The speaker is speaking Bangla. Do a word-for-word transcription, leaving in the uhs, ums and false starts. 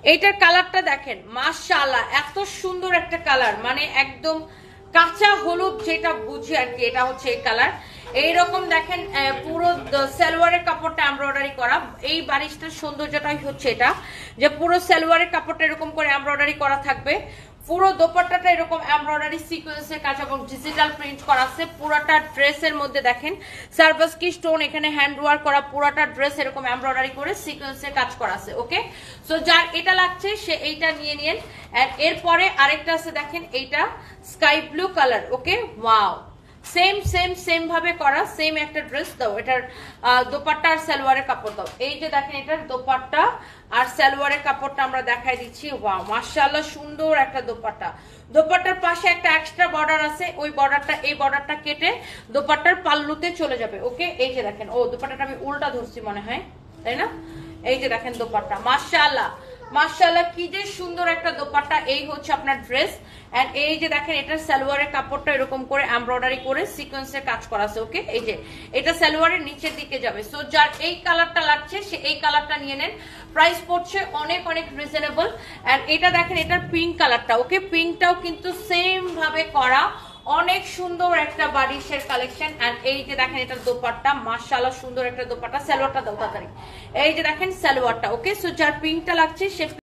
এইটার কালারটা দেখেন মাশাআল্লাহ, এত সুন্দর একটা কালার, মানে একদম কাঁচা হলুদ যেটা বুঝি আর কি, এটা হচ্ছে এই কালার। এইরকম দেখেন পুরো সালোয়ারের কাপড়টা এমব্রয়ডারি করা। এই বারিশটার সৌন্দর্যটাই হচ্ছে এটা, যে পুরো সালোয়ারের কাপড়টা এরকম করে এমব্রয়ডারি করা থাকবে। পুরো দোপাট্টাটা এরকম এমব্রয়ডারি সিকোয়েন্সের কাজ এবং ডিজিটাল প্রিন্ট করা আছে। পুরোটা ড্রেসের মধ্যে দেখেন সার্ভাসকি স্টোন, এখানে হ্যান্ড ওয়ার্ক করা, পুরোটা ড্রেস এরকম এমব্রয়ডারি করে সিকোয়েন্সের কাজ করা আছে। ওকে, সো যার এটা লাগছে সে এইটা নিয়ে নিন। আর এরপরে আরেকটা আছে দেখেন, এইটা sky blue colour. Okay, wow, same same same ভাবে করা, সেম একটা ড্রেস দাও। এটার দোপাট্টা আর সালোয়ারের কাপড় দাও। এই যে দেখেন এটার দোপাট্টা আর সালোয়ারের কাপড়টা আমরা দেখাই দিচ্ছি। ওয়াও, মাশাআল্লাহ, সুন্দর একটা দোপাট্টা। দোপাট্টার পাশে একটা এক্সট্রা বর্ডার আছে, ওই বর্ডারটা এই বর্ডারটা কেটে দোপাট্টার পাল্লুতে চলে যাবে। ওকে, এই যে দেখেন, ও দোপাট্টাটা আমি উল্টা ধরছি মনে হয়, তাই না? এই যে দেখেন দোপাট্টা, মাশাআল্লাহ মাশাআল্লাহ, কি যে সুন্দর একটা দোপাট্টা। এই হচ্ছে আপনার ড্রেস। এন্ড এই যে দেখেন এটার সালোয়ারের কাপড়টা এরকম করে এমব্রয়ডারি করে সিকোয়েন্সের কাজ করা আছে। ওকে, এই যে এটা সালোয়ারের নিচের দিকে যাবে। সো যার এই কালারটা লাগছে সে এই কালারটা নিয়ে নেন। প্রাইস পড়ছে অনেক অনেক রিজনেবল। এন্ড এটা দেখেন এটার পিঙ্ক কালারটা। ওকে, পিঙ্কটাও কিন্তু সেম ভাবে করা, অনেক সুন্দর একটা বারিশের কালেকশন। এন্ড এই যে দেখেন এটার দোপাট্টা, মাশাআল্লাহ সুন্দর একটা দোপাট্টা। সালোয়ারটা দাও তাড়াতাড়ি। এই যে দেখেন সালোয়ারটা। ওকে, সো যার পিঙ্কটা লাগছে সে